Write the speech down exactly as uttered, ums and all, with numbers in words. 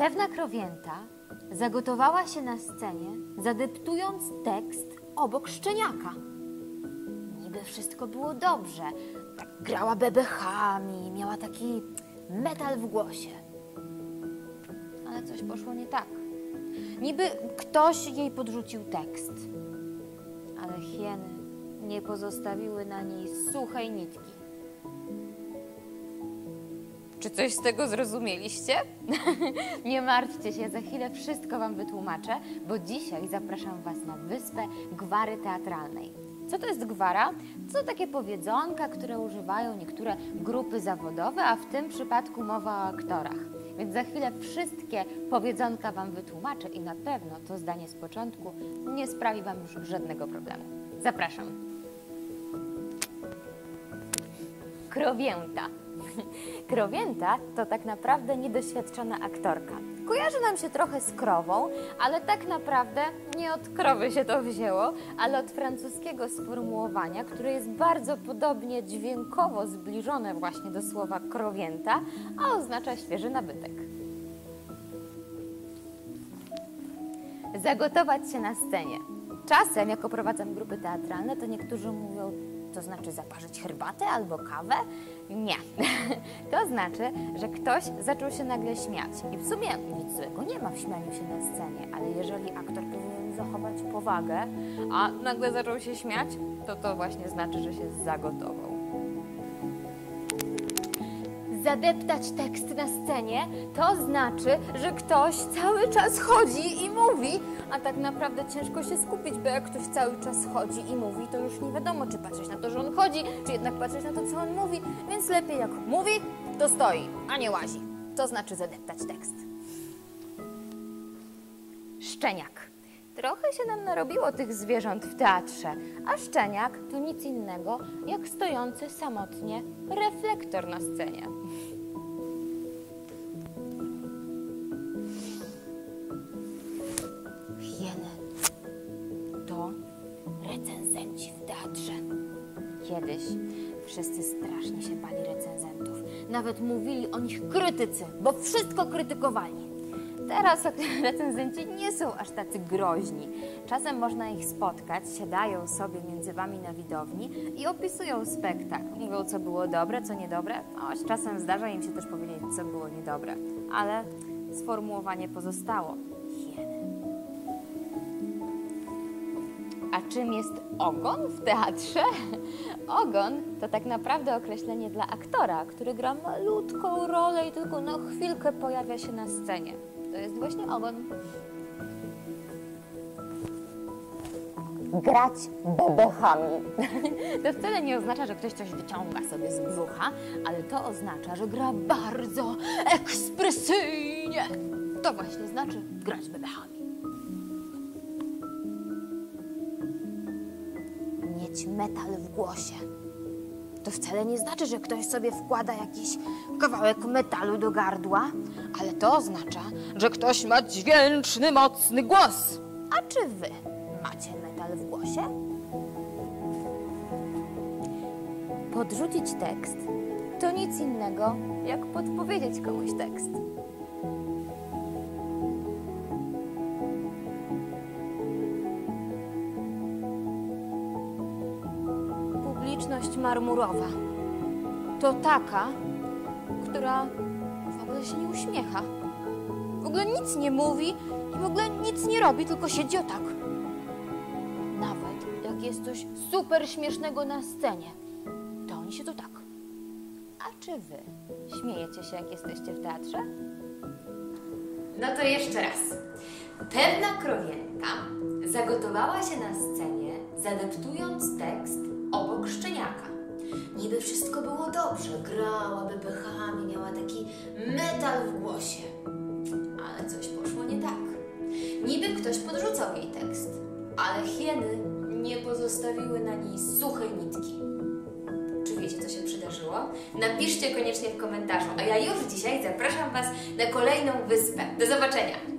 Pewna krowięta zagotowała się na scenie, zadeptując tekst obok szczeniaka. Niby wszystko było dobrze. Tak grała bebechami, miała taki metal w głosie. Ale coś poszło nie tak. Niby ktoś jej podrzucił tekst. Ale hieny nie pozostawiły na niej suchej nitki. Czy coś z tego zrozumieliście? Nie martwcie się, za chwilę wszystko wam wytłumaczę, bo dzisiaj zapraszam was na wyspę Gwary Teatralnej. Co to jest gwara? To takie powiedzonka, które używają niektóre grupy zawodowe, a w tym przypadku mowa o aktorach. Więc za chwilę wszystkie powiedzonka wam wytłumaczę i na pewno to zdanie z początku nie sprawi wam już żadnego problemu. Zapraszam. Krowięta. Krowięta to tak naprawdę niedoświadczona aktorka. Kojarzy nam się trochę z krową, ale tak naprawdę nie od krowy się to wzięło, ale od francuskiego sformułowania, które jest bardzo podobnie dźwiękowo zbliżone właśnie do słowa krowięta, a oznacza świeży nabytek. Zagotować się na scenie. Czasem, jak oprowadzam grupy teatralne, to niektórzy mówią, to znaczy zaparzyć herbatę albo kawę? Nie. To znaczy, że ktoś zaczął się nagle śmiać. I w sumie nic złego nie ma w śmianiu się na scenie, ale jeżeli aktor powinien zachować powagę, a nagle zaczął się śmiać, to to właśnie znaczy, że się zagotował. Zadeptać tekst na scenie to znaczy, że ktoś cały czas chodzi i mówi, a tak naprawdę ciężko się skupić, bo jak ktoś cały czas chodzi i mówi, to już nie wiadomo, czy patrzeć na to, że on chodzi, czy jednak patrzeć na to, co on mówi, więc lepiej jak mówi, to stoi, a nie łazi. To znaczy zadeptać tekst. Szczeniak. Trochę się nam narobiło tych zwierząt w teatrze, a szczeniak to nic innego jak stojący samotnie reflektor na scenie. Hieny to recenzenci w teatrze. Kiedyś wszyscy strasznie się bali recenzentów. Nawet mówili o nich krytycy, bo wszystko krytykowali. Teraz recenzenci nie są aż tacy groźni. Czasem można ich spotkać, siadają sobie między wami na widowni i opisują spektakl. Mówią, co było dobre, co niedobre, choć czasem zdarza im się też powiedzieć, co było niedobre. Ale sformułowanie pozostało. Hieny. A czym jest ogon w teatrze? Ogon to tak naprawdę określenie dla aktora, który gra malutką rolę i tylko na chwilkę pojawia się na scenie. To jest właśnie ogon. Grać bebechami. To wcale nie oznacza, że ktoś coś wyciąga sobie z brzucha, ale to oznacza, że gra bardzo ekspresyjnie. To właśnie znaczy grać bebechami. Mieć metal w głosie. To wcale nie znaczy, że ktoś sobie wkłada jakiś kawałek metalu do gardła, ale to oznacza, że ktoś ma dźwięczny, mocny głos. A czy wy macie metal w głosie? Podrzucić tekst to nic innego, jak podpowiedzieć komuś tekst. Publiczność marmurowa to taka, która w ogóle się nie uśmiecha. W ogóle nic nie mówi i w ogóle nic nie robi, tylko siedzi o tak. Nawet jak jest coś super śmiesznego na scenie, to oni siedzą tak. A czy wy śmiejecie się, jak jesteście w teatrze? No to jeszcze raz. Pewna krowienka zagotowała się na scenie, zadeptując tekst obok szczeniaka. Niby wszystko było dobrze, grała bebechami, miała taki metal w głosie. Ale coś poszło nie tak. Niby ktoś podrzucał jej tekst, ale hieny nie pozostawiły na niej suchej nitki. Czy wiecie, co się przydarzyło? Napiszcie koniecznie w komentarzu, a ja już dzisiaj zapraszam Was na kolejną wyspę. Do zobaczenia!